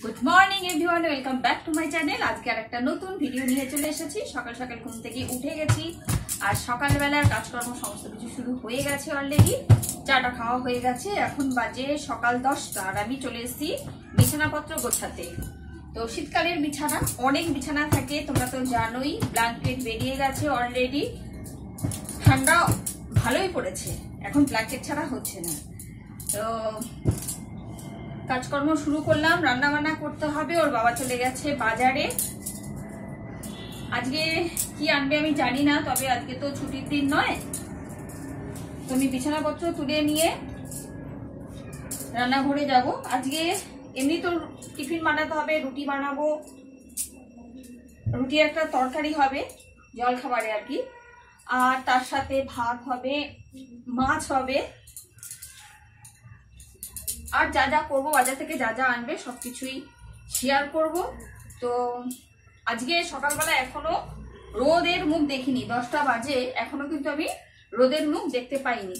Good morning everyone, welcome back to my channel. আজকে আর একটা নতুন ভিডিও নিয়ে চলে এসেছি। সকাল সকাল ঘুম থেকে উঠে গেছি আর সকালবেলার কাজকর্ম সমস্ত কিছু শুরু হয়ে গেছে অলরেডি। চাটা খাওয়া হয়ে গেছে, এখন বাজে সকাল 10টা আর আমি চলে এসেছি বিছানাপত্র গোছাতে। তো শীতকালের বিছানা, অনেক বিছানা থাকে, তোমরা তো জানোই। ব্ল্যাঙ্কেট বেরিয়ে গেছে অলরেডি, ঠান্ডা ভালোই পড়েছে, এখন ব্ল্যাঙ্কেট ছাড়া হচ্ছে না। তো কাজকর্ম শুরু করলাম, রান্না বান্না করতে হবে। ওর বাবা চলে গেছে বাজারে। আজকে কি আনবে আমি জানি না, তবে আজকে তো ছুটির দিন নয়। তো আমি বিছানাপত্র তুলে নিয়ে রান্নাঘরে যাব। আজকে এমনি তো টিফিন বানাতে হবে, রুটি বানাবো, রুটি একটা তরকারি হবে জল খাবারে আর কি, আর তার সাথে ভাত হবে, মাছ হবে, আর যা যা করবো বাজার থেকে যা যা আনবে সবকিছুই শেয়ার করব। তো আজকে সকালবেলা এখনো রোদের মুখ দেখিনি, 10টা বাজে, এখনো কিন্তু আমি রোদের মুখ দেখতে পাইনি।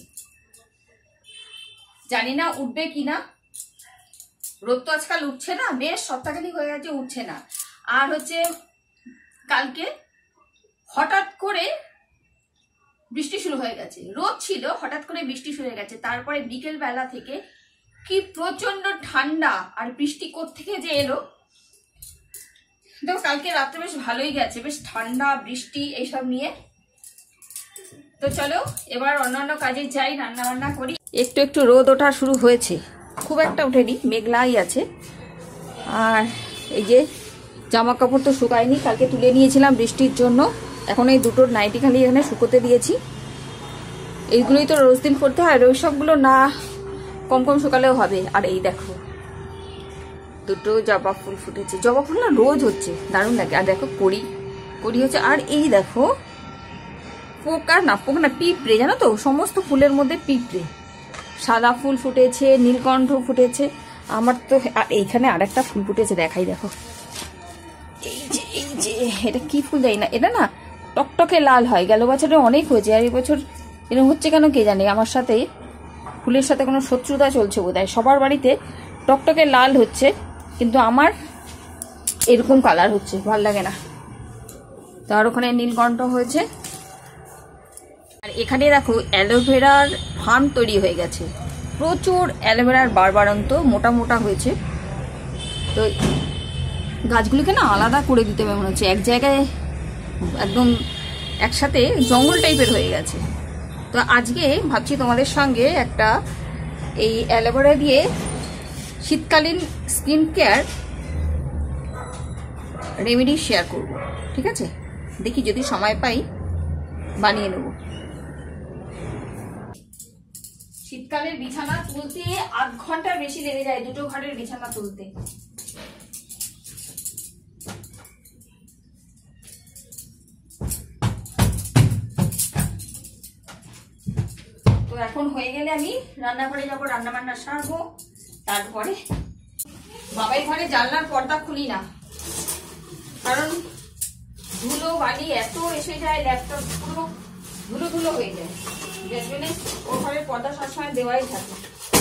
জানি না উঠবে কিনা, রোদ তো আজকাল উঠছে না, বেশ সপ্তাহখানিক হয়ে গেছে উঠছে না। আর হচ্ছে কালকে হঠাৎ করে বৃষ্টি শুরু হয়ে গেছে, রোদ ছিল হঠাৎ করে বৃষ্টি শুরু হয়ে গেছে, তারপরে বিকেল বেলা থেকে কি প্রচন্ড ঠান্ডা আর বৃষ্টি কোত্থেকে যে এলো। দেখো কালকে রাত্রে বেশ ভালোই গেছে, বেশ ঠান্ডা বৃষ্টি এইসব নিয়ে। তো চলো এবার অন্যান্য কাজে যাই, রান্না বান্না করি। একটু একটু রোদ ওঠা শুরু হয়েছে, খুব একটা ওঠেনি, মেঘলাই আছে। আর এই যে জামা কাপড় তো শুকায়নি, কালকে তুলে নিয়েছিলাম বৃষ্টির জন্য, এখন এই দুটোর নাইটি খালি এখানে শুকোতে দিয়েছি। এইগুলোই তো রোজ দিন করতে হয়, ওই সবগুলো না কম কম শুকালেও হবে। আর এই দেখো দুটো জবা ফুল ফুটেছে, জবা ফুল না রোজ হচ্ছে, দারুণ লাগে। আর দেখো কড়ি কড়ি হচ্ছে। আর এই দেখো পোকা না পিঁপড়ে, জানো তো, সমস্ত ফুলের মধ্যে পিঁপড়ে। সাদা ফুল ফুটেছে, নীলকণ্ঠ ফুটেছে আমার তো। আর এইখানে আরেকটা ফুল ফুটেছে, দেখাই দেখো, এই যে এটা কি ফুল জানি না, এটা না টকটকে লাল হয়। গেল বছরে অনেক হয়েছে, আর এই বছর এরকম হচ্ছে কেন কে জানে। আমার সাথে ফুলের সাথে কোনো শত্রুতা চলছে বোধহয়, সবার বাড়িতে টকটকে লাল হচ্ছে কিন্তু আমার এরকম কালার হচ্ছে, ভাল লাগে না। তার ওখানে নীলকণ্ঠ হয়েছে। আর এখানে দেখো অ্যালোভেরার ফার্ম তৈরি হয়ে গেছে, প্রচুর অ্যালোভেরার বারবারন্ত মোটা মোটা হয়েছে। তো গাছগুলিকে না আলাদা করে দিতে হবে মনে হচ্ছে, এক জায়গায় একদম একসাথে জঙ্গল টাইপের হয়ে গেছে। তো আজকে ভাবছি তোমাদের সঙ্গে একটা এই অ্যালোভেরা দিয়ে শীতকালীন স্কিন কেয়ার রেমেডি শেয়ার করব, ঠিক আছে? দেখি যদি সময় পাই বানিয়ে নেব। শীতকালের বিছানা তুলতে আধ ঘন্টার বেশি লেগে যায়, দুটো ঘরের বিছানা তুলতে। তো এখন হয়ে গেলে আমি রান্নাঘরে যাবো, রান্না বান্না সারবো। তারপরে বাবাই ঘরে জানলার পর্দা খুলি না, কারণ ধুলো বালি এত এসে যায়, ল্যাপটপ পুরো ধুলো ধুলো হয়ে যায়, যার জন্য ও ঘরের পর্দা সবসময় দেওয়াই থাকে।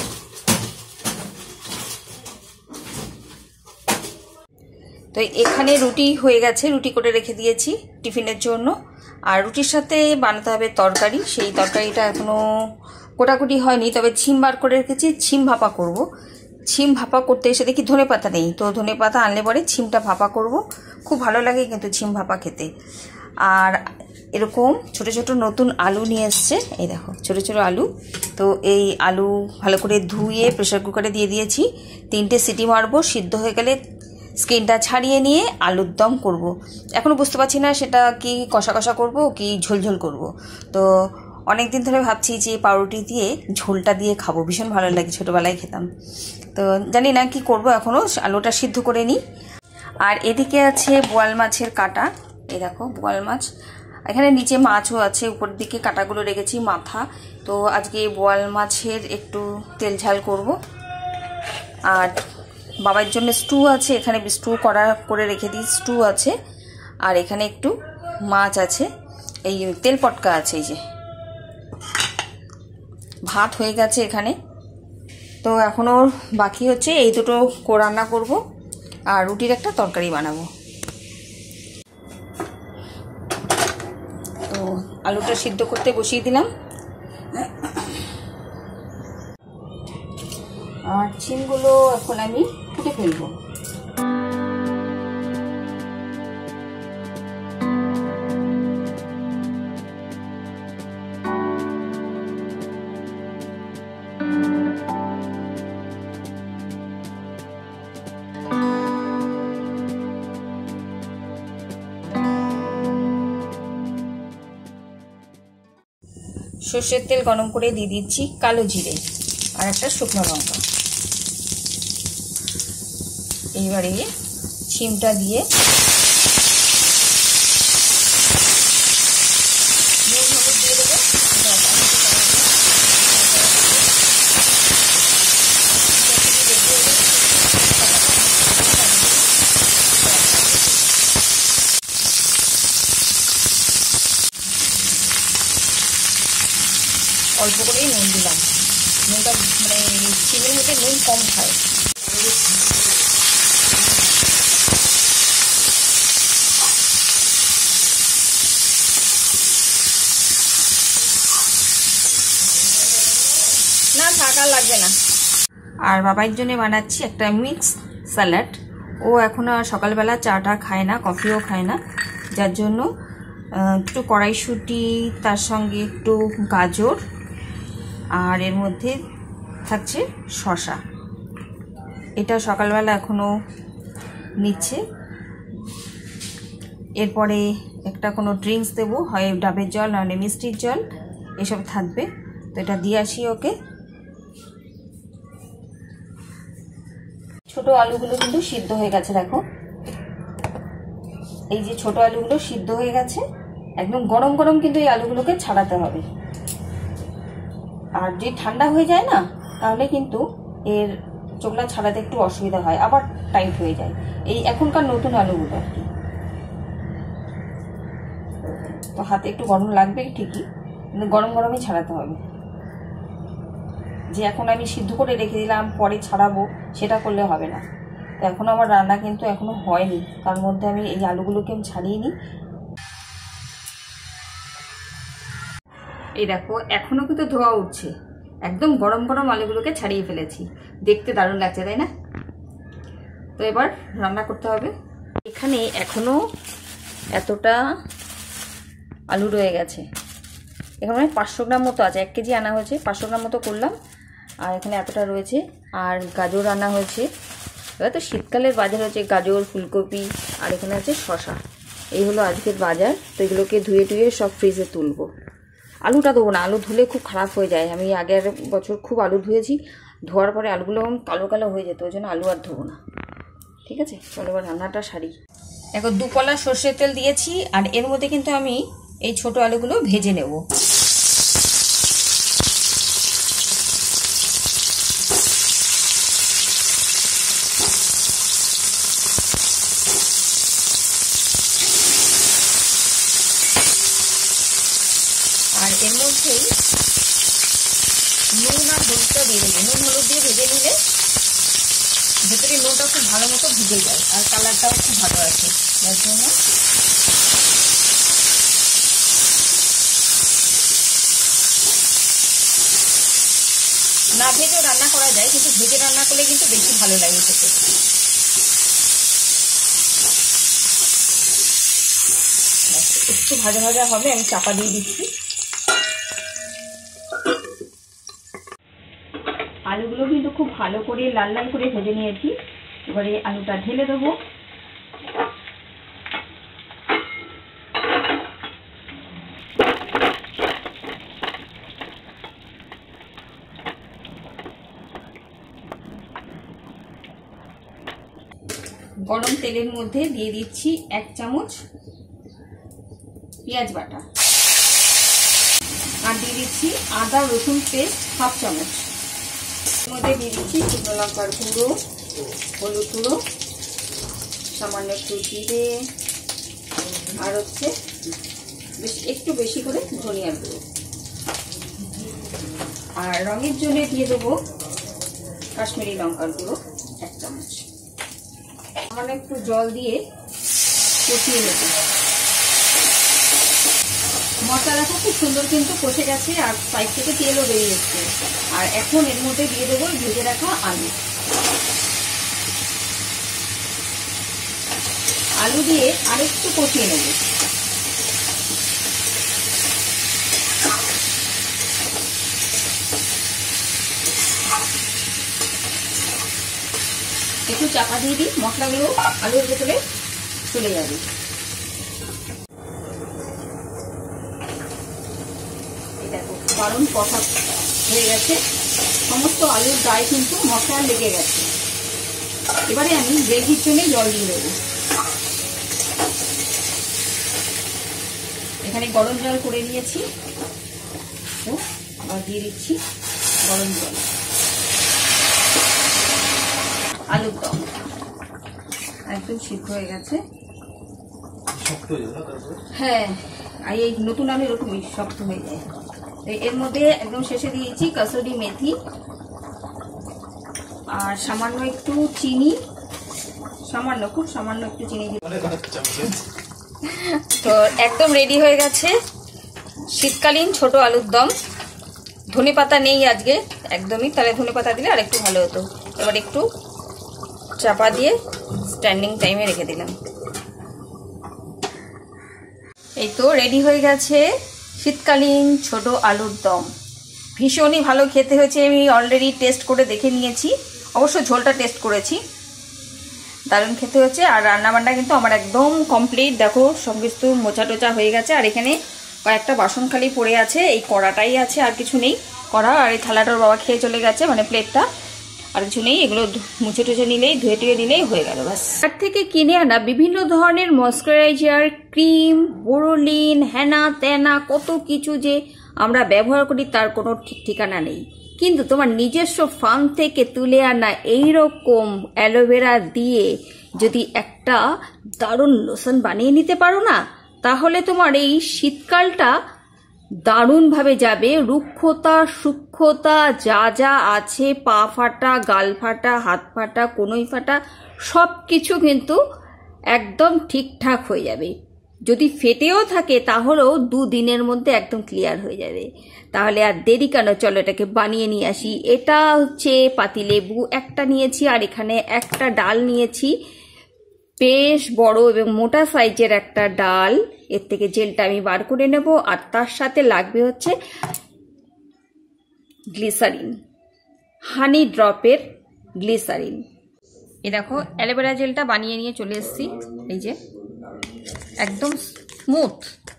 তো এখানে রুটি হয়ে গেছে, রুটি করে রেখে দিয়েছি টিফিনের জন্য। আর রুটির সাথে বানাতে হবে তরকারি, সেই তরকারিটা এখনো কোটাকুটি হয়নি, তবে ছিম বার করে রেখেছি, ছিম ভাপা করব। ছিম ভাপা করতে এসে দেখি ধনে পাতা নেই, তো ধনে পাতা আনলে পরে ছিমটা ভাপা করব, খুব ভালো লাগে কিন্তু ছিম ভাপা খেতে। আর এরকম ছোট ছোট নতুন আলু নিয়ে এসছে, এই দেখো ছোট ছোট আলু। তো এই আলু ভালো করে ধুয়ে প্রেসার কুকারে দিয়ে দিয়েছি, 3টে সিটি মারবো, সিদ্ধ হয়ে গেলে স্কিনটা ছাড়িয়ে নিয়ে আলুর দম করব। এখনও বুঝতে পারছি না সেটা কি কষা কষা করব কি ঝোলঝোল করব। তো অনেক দিন ধরে ভাবছি যে পাউরুটি দিয়ে ঝোলটা দিয়ে খাবো, ভীষণ ভালো লাগে, ছোটোবেলায় খেতাম। তো জানি না কি করব, এখনও আলুটা সিদ্ধ করে নিই। আর এদিকে আছে বোয়াল মাছের কাটা, এই দেখো বোয়াল মাছ, এখানে নিচে মাছও আছে, উপরের দিকে কাটাগুলো রেখেছি, মাথা। তো আজকে বোয়াল মাছের একটু তেল ঝাল করব। আর বাবার জন্য স্টু আছে, এখানে স্টু করে রেখে দিই, স্টু আছে। আর এখানে একটু মাছ আছে, এই তেল পটকা আছে, এই যে ভাত হয়ে গেছে এখানে। তো এখনও বাকি হচ্ছে এই দুটো রান্না করব। আর রুটির একটা তরকারি বানাবো। তো আলুটা সিদ্ধ করতে বসিয়ে দিলাম। আর শিমগুলো এখন আমি ফুটে ফেলবো। সর্ষের তেল গরম করে দিয়ে দিচ্ছি কালো জিরে আর একটা শুকনো লঙ্কা। এইবারে শিমটা দিয়ে নুন হলুদ দিয়ে দেবো। অল্প করেই নুন দিলাম, নুনটা মানে চিংড়ির মধ্যে নুন কম খায়। না থাকা লাগবে না। আর বাবার জন্য বানাচ্ছি একটা মিক্স স্যালাড। ও এখনো সকালবেলা চাটা খায় না, কফিও খায় না, যার জন্য একটু কড়াইশুঁটি, তার সঙ্গে একটু গাজর, আর এর মধ্যে থাকছে শসা। এটা সকালবেলা এখনো নিচ্ছে। এরপরে একটা কোনো ড্রিঙ্কস দেবো, হয় ডাবের জল নাহলে মিষ্টির জল, এসব থাকবে। তো এটা দিয়ে আসি ওকে। ছোট আলুগুলো কিন্তু সিদ্ধ হয়ে গেছে, দেখো এই যে ছোট আলুগুলো সিদ্ধ হয়ে গেছে। একদম গরম গরম কিন্তু এই আলুগুলোকে ছাড়াতে হবে। আর যে ঠান্ডা হয়ে যায় না, তাহলে কিন্তু এর চোখলা ছাড়াতে একটু অসুবিধা হয়, আবার টাইট হয়ে যায়। এই এখনকার নতুন আলুগুলো আর কি। তো হাতে একটু গরম লাগবে ঠিকই, কিন্তু গরম গরমই ছাড়াতে হবে। যে এখন আমি সিদ্ধ করে রেখে দিলাম পরে ছাড়াবো, সেটা করলে হবে না। তো এখনো আমার রান্না কিন্তু এখনো হয়নি, তার মধ্যে আমি এই আলুগুলোকে আমি ছাড়িয়ে নিই। এই দেখো এখনো কিন্তু ধোয়া উঠছে। একদম গরম গরম আলুগুলোকে ছাড়িয়ে ফেলেছি, দেখতে দারুণ লাগছে তাই না? তো এবার রান্না করতে হবে। এখানে এখনো এতটা আলু রয়ে গেছে। এখানে 500 গ্রাম মতো আছে, 1 কেজি আনা হয়েছে, 500 গ্রাম মতো করলাম। আর এখানে এতটা রয়েছে। আর গাজর আনা হয়েছে। এবার তো শীতকালের বাজার হচ্ছে গাজর, ফুলকপি, আর এখানে আছে শসা। এই হলো আজকের বাজার। তো এগুলোকে ধুয়ে টুয়ে সব ফ্রিজে তুলবো। আলুটা দেবো না, আলু ধুলে খুব খারাপ হয়ে যায়। আমি আগের বছর খুব আলু ধুয়েছি, ধোয়ার পরে আলুগুলো কালো কালো হয়ে যেত, ওই জন্য আলু আর ধোবো না। ঠিক আছে, চলো এবার রান্নাটা সারি। দেখো 2 কলা সর্ষের তেল দিয়েছি, আর এর মধ্যে কিন্তু আমি এই ছোট আলুগুলো ভেজে নেব। আর এর মধ্যেই নুন আর হলুদটা দিয়ে দেবো। নুন হলুদ দিয়ে ভেজে নিলে ভেতরে নুনটা খুব ভালো মতো ভিজে যায়, আর কালারটাও খুব ভালো আছে। যার জন্য না ভেজেও রান্না করা যায়, কিন্তু ভেজে রান্না করলে কিন্তু বেশি ভালো লাগে খেতে। একটু ভাজা ভাজা হবে, আমি চাপা দিয়ে দিচ্ছি। আলুগুলো কিন্তু খুব ভালো করে লাল লাল করে ভেজে নিয়েছি। এবারে আলুটা ঢেলে দেবো। গরম তেলের মধ্যে দিয়ে দিচ্ছি 1 চামচ পেঁয়াজ বাটা, আর দিয়ে দিচ্ছি আদা রসুন পেস্ট 1/2 চামচ। এর মধ্যে দিয়ে দিচ্ছি শুকনো লঙ্কার গুঁড়ো, হলুদ গুঁড়ো, সামান্য একটু জিরে, আর হচ্ছে একটু বেশি করে ধনিয়ার গুঁড়ো। আর রঙের জন্য দিয়ে দেবো কাশ্মীরি লঙ্কার গুঁড়ো 1 চামচ। সামান্য একটু জল দিয়ে কষিয়ে নেব। মশলা দেখো খুব সুন্দর কিন্তু কষে গেছে, আর সাইড থেকে তেলও বেরিয়ে এসছে। আর এখন এর মধ্যে দিয়ে দেবো ভেজে রাখা আলু। আলু দিয়ে আরেকটু কষিয়ে নেব। একটু চাপা দিয়ে দিই, মশলাগুলো আলুর ভেতরে চলে যাবে। দেখো দারুণ কষা হয়ে গেছে, সমস্ত আলুর গায়ে কিন্তু মশলা লেগে গেছে। এবারে আমি গ্রেভির জন্য জল দিয়ে দেবো। এখানে গরম জল করে নিয়েছি, তো আবার দিয়ে দিচ্ছি গরম জল। আলুর দম একদম সিদ্ধ হয়ে গেছে। হ্যাঁ, আর এই নতুন আলু এরকমই শক্ত হয়ে যায়। এর মধ্যে একদম শেষে দিয়েছি কাসুরি মেথি আর সামান্য একটু চিনি, সামান্য খুব সামান্য একটু চিনি দিয়ে। তো একদম রেডি হয়ে গেছে শীতকালীন ছোট আলুর দম। ধনে পাতা নেই আজকে একদমই, তাহলে ধনে পাতা দিলে আর একটু ভালো হতো। এবার একটু চাপা দিয়ে স্ট্যান্ডিং টাইমে রেখে দিলাম। এই তো রেডি হয়ে গেছে শীতকালীন ছোট আলুর দম। ভীষণই ভালো খেতে হয়েছে। আমি অলরেডি টেস্ট করে দেখে নিয়েছি, অবশ্য ঝোলটা টেস্ট করেছি, দারুণ খেতে হয়েছে। আর রান্নাবান্না কিন্তু আমার একদম কমপ্লিট। দেখো সব কিছু মোচা টোচা হয়ে গেছে। আর এখানে কয়েকটা বাসন খালি পড়ে আছে, এই কড়াটাই আছে, আর কিছু নেই। কড়া আর এই থালাটার বাবা খেয়ে চলে গেছে, মানে প্লেটটা, আর কিছু নেই। এগুলো মুছে টুছে নিলেই, ধুয়ে টুয়ে নিলেই হয়ে গেল ব্যাস। তার থেকে কিনে আনা বিভিন্ন ধরনের ময়শ্চারাইজার, ক্রিম, বোরোলিন, হ্যানা ত্যানা কত কিছু যে আমরা ব্যবহার করি তার কোনো ঠিক ঠিকানা নেই। কিন্তু তোমার নিজস্ব ফার্ম থেকে তুলে আনা এইরকম অ্যালোভেরা দিয়ে যদি একটা দারুণ লোশন বানিয়ে নিতে পারো না, তাহলে তোমার এই শীতকালটা দারুণভাবে যাবে। রুক্ষতা, সূক্ষ্মতা যা যা আছে, পা ফাটা, গাল ফাটা, হাত ফাটা, কনুই ফাটা, সব কিছু কিন্তু একদম ঠিকঠাক হয়ে যাবে। যদি ফেটেও থাকে তাহলেও 2 দিনের মধ্যে একদম ক্লিয়ার হয়ে যাবে। তাহলে আর দেরি কেন, চলো এটাকে বানিয়ে নিয়ে আসি। এটা হচ্ছে পাতিলেবু একটা নিয়েছি, আর এখানে একটা ডাল নিয়েছি, বেশ বড় এবং মোটা সাইজের একটা ডাল। এর থেকে জেলটা আমি বার করে নেব। আর তার সাথে লাগবে হচ্ছে গ্লিসারিন, হানি ড্রপের গ্লিসারিন। এই দেখো অ্যালোভেরা জেলটা বানিয়ে নিয়ে চলে এসেছি। এই যে একদম স্মুথ,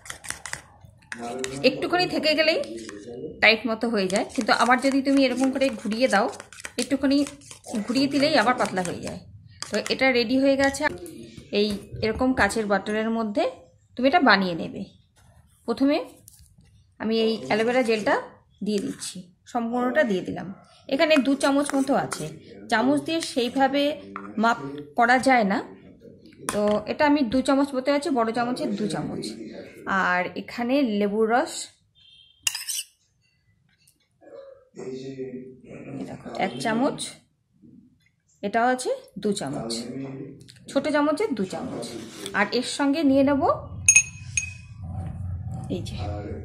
একটুখানি থেকে গেলেই টাইট মতো হয়ে যায়, কিন্তু আবার যদি তুমি এরকম করে ঘুরিয়ে দাও, একটুখানি ঘুরিয়ে দিলেই আবার পাতলা হয়ে যায়। তো এটা রেডি হয়ে গেছে। এই এরকম কাচের বটলের মধ্যে তুমি এটা বানিয়ে নেবে। প্রথমে আমি এই অ্যালোভেরা জেলটা দিয়ে দিচ্ছি, সম্পূর্ণটা দিয়ে দিলাম। এখানে 2 চামচ মতো আছে, চামচ দিয়ে সেইভাবে মাপ করা যায় না, তো এটা আমি 2 চামচ মতো আছে, বড় চামচের 2 চামচ। আর এখানে লেবুর রস দেখো 1 চামচ, এটাও আছে 2 চামচ, ছোট চামচের 2 চামচ। আর এর সঙ্গে নিয়ে নেব এই যে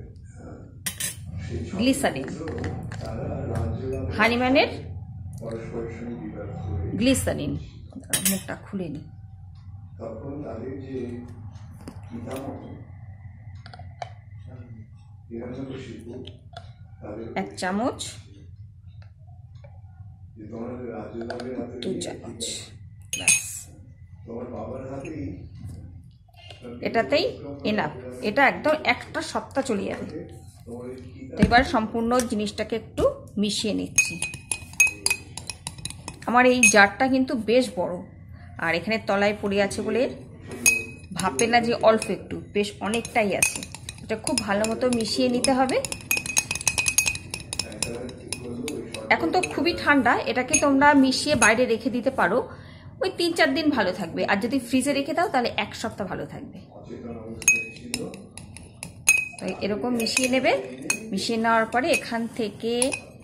গ্লিসারিন, হানিম্যানের গ্লিসারিন। মুখটা খুলে নি। 1 চামচ, 2 চামচ, এটাতেই এনাফ। এটা একদম একটা সপ্তাহ চলে যাবে। তো এবার সম্পূর্ণ জিনিসটাকে একটু মিশিয়ে নিচ্ছি। আমার এই জারটা কিন্তু বেশ বড়, আর এখানে তলায় পড়ে আছে বলে ভাপে না যে অল্প একটু, বেশ অনেকটাই আছে। এটা খুব ভালো মতো মিশিয়ে নিতে হবে। এখন তো খুবই ঠান্ডা, এটাকে তোমরা মিশিয়ে বাইরে রেখে দিতে পারো, ওই 3-4 দিন ভালো থাকবে। আর যদি ফ্রিজে রেখে দাও তাহলে 1 সপ্তাহ ভালো থাকবে। তো এরকম মিশিয়ে নেবে। মিশিয়ে নেওয়ার পরে এখান থেকে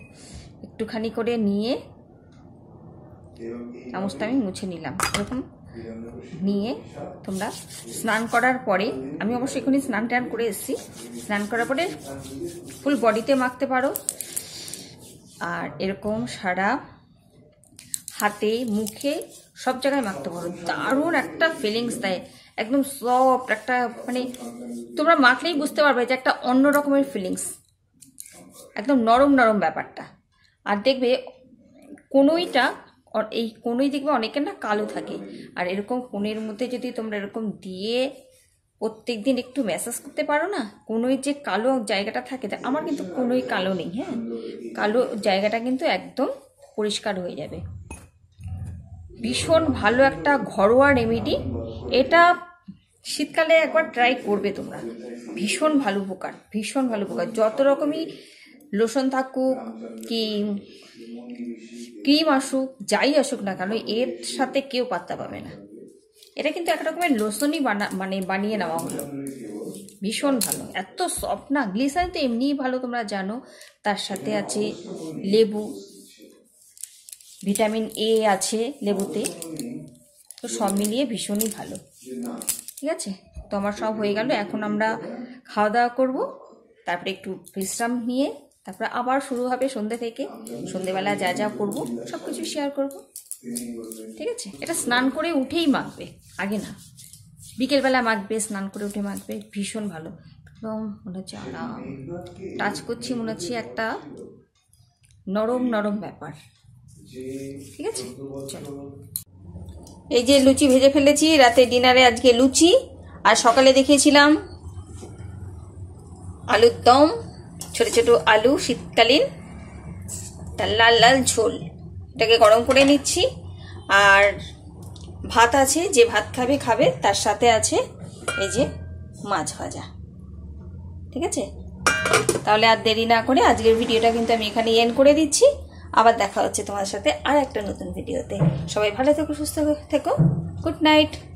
একটুখানি করে নিয়ে চামচটা আমি মুছে নিলাম। এরকম নিয়ে তোমরা স্নান করার পরে, আমি অবশ্যই এখনই স্নান টান করে এসেছি, স্নান করার পরে ফুল বডিতে মাখতে পারো। আর এরকম সারা হাতে, মুখে, সব জায়গায় মাখতে পারো। দারুণ একটা ফিলিংস দেয়, একদম সফট একটা, মানে তোমরা মাখলেই বুঝতে পারবে যে একটা অন্য রকমের ফিলিংস, একদম নরম নরম ব্যাপারটা। আর দেখবে কনুইটা, এই কনুই দেখবে অনেকের না কালো থাকে, আর এরকম কনুইয়ের মধ্যে যদি তোমরা এরকম দিয়ে প্রত্যেক দিন একটু ম্যাসাজ করতে পারো না, কনুইয়ের যে কালো জায়গাটা থাকে, আমার কিন্তু কনুই কালো নেই, হ্যাঁ, কালো জায়গাটা কিন্তু একদম পরিষ্কার হয়ে যাবে। ভীষণ ভালো একটা ঘরোয়া রেমেডি, এটা শীতকালে একবার ট্রাই করবে তোমরা, ভীষণ ভালো উপকার, ভীষণ ভালো উপকার। যত রকমই লোশন থাকুক কি ক্রিম আসুক, যাই আসুক না কেন, এর সাথে কেউ পাত্তা পাবে না। এটা কিন্তু এক রকমের লোশনই বানিয়ে নেওয়া হলো, ভীষণ ভালো, এত সফট না। গ্লিসারিন তো এমনিই ভালো, তোমরা জানো, তার সাথে আছে লেবু, ভিটামিন এ আছে লেবুতে, তো সব মিলিয়ে ভীষণই ভালো। ঠিক আছে, তো আমার সব হয়ে গেল, এখন আমরা খাওয়া দাওয়া করবো, তারপরে একটু বিশ্রাম নিয়ে তারপরে আবার শুরু হবে সন্ধ্যে থেকে। সন্ধ্যেবেলা যা যা করবো সব কিছু শেয়ার করবো। ঠিক আছে, এটা স্নান করে উঠেই মাখবে, আগে না, বিকেলবেলা মাখবে, স্নান করে উঠে মাখবে, ভীষণ ভালো। একদম মনে হচ্ছে আরাম, টাচ করছি মনে হচ্ছে একটা নরম নরম ব্যাপার। ঠিক আছে, চলো। এই যে লুচি ভেজে ফেলেছি, রাতে ডিনারে আজকে লুচি, আর সকালে দেখিয়েছিলাম আলুর দম, ছোট ছোট আলু শীতকালীন, তার লাল লাল ঝোল, এটাকে গরম করে নিচ্ছি। আর ভাত আছে, যে ভাত খাবে, তার সাথে আছে এই যে মাছ ভাজা। ঠিক আছে, তাহলে আর দেরি না করে আজকের ভিডিওটা কিন্তু আমি এখানে এন্ড করে দিচ্ছি। আবার দেখা হচ্ছে তোমার সাথে আর একটা নতুন ভিডিওতে। সবাই ভালো থেকো, সুস্থ থেকো, গুড নাইট।